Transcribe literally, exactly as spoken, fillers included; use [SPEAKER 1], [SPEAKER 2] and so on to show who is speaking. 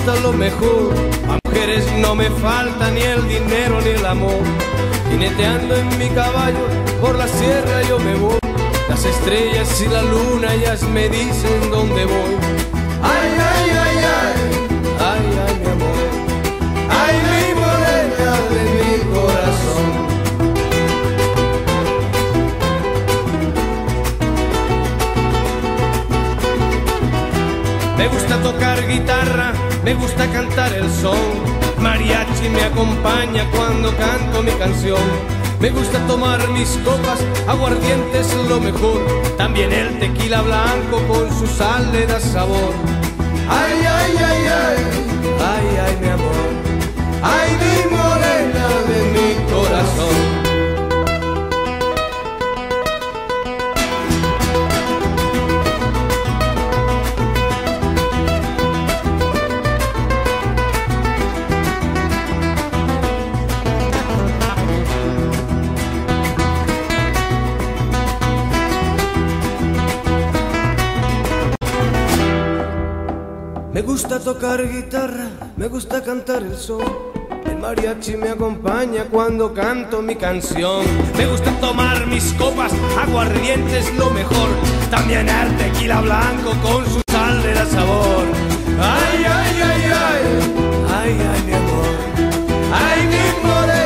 [SPEAKER 1] gusta lo mejor. A mujeres no me falta ni el dinero ni el amor. Jineteando en mi caballo por la sierra yo me voy. Las estrellas y la luna ellas me dicen dónde voy. Ay, ay, ay, ay, ay, ay, mi amor. Ay, mi morena de mi corazón. Me gusta tocar guitarra, me gusta cantar el son. Mariachi me acompaña cuando canto mi canción. Me gusta tomar mis copas, aguardiente es lo mejor. También el tequila blanco con su sal le da sabor. Ay, ay, ay, ay, ay, ay, mi amor. Ay, mi morena de mi corazón. Me gusta tocar guitarra, me gusta cantar el son. El mariachi me acompaña cuando canto mi canción. Me gusta tomar mis copas, aguardiente es lo mejor. También el tequila blanco con su sal le da sabor. Ay, ay, ay, ay, ay, ay, mi amor. Ay, mi morena.